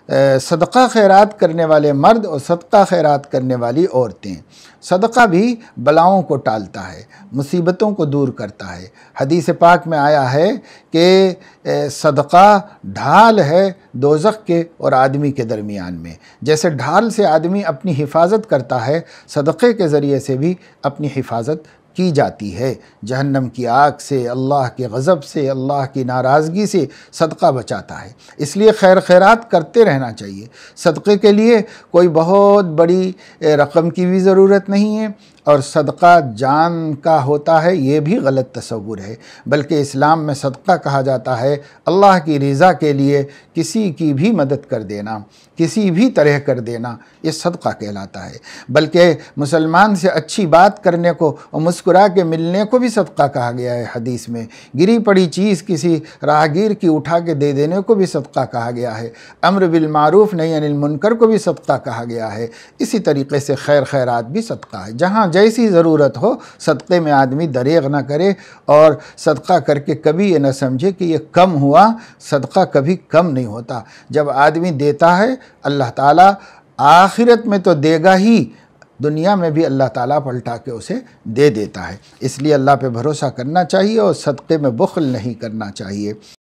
सदक़ा खैरात करने वाले मर्द और सदक़ा खैरात करने वाली औरतें। सदक़ा भी बलाओं को टालता है, मुसीबतों को दूर करता है। हदीस पाक में आया है कि सदक़ा ढाल है दोज़ख के और आदमी के दरमियान में। जैसे ढाल से आदमी अपनी हिफाजत करता है, सदक़े के ज़रिए से भी अपनी हिफाजत की जाती है। जहन्नम की आग से, अल्लाह के गज़ब से, अल्लाह की नाराज़गी से सदक़ा बचाता है। इसलिए खैर खैरात करते रहना चाहिए। सदक़े के लिए कोई बहुत बड़ी रकम की भी ज़रूरत नहीं है और सदक़ा जान का होता है, ये भी गलत तसव्वुर है। बल्कि इस्लाम में सदक़ा कहा जाता है अल्लाह की रज़ा के लिए किसी की भी मदद कर देना, किसी भी तरह कर देना, ये सदक़ा कहलाता है। बल्कि मुसलमान से अच्छी बात करने को और मुस्कुरा के मिलने को भी सदक़ा कहा गया है। हदीस में गिरी पड़ी चीज़ किसी राहगीर की उठा के दे देने को भी सदक़ा कहा गया है। अम्र बिल मारूफ़ नही अनिल मुनकर को भी सदक़ा कहा गया है। इसी तरीक़े से खैर खैरात भी सदक़ा है। जहाँ जैसी ज़रूरत हो सदक़े में आदमी दरेग ना करे और सदक़ा करके कभी ये ना समझे कि ये कम हुआ। सदक़ा कभी कम नहीं होता। जब आदमी देता है अल्लाह ताला आखिरत में तो देगा ही, दुनिया में भी अल्लाह ताला पलटा के उसे दे देता है। इसलिए अल्लाह पे भरोसा करना चाहिए और सदक़े में बुख़्ल नहीं करना चाहिए।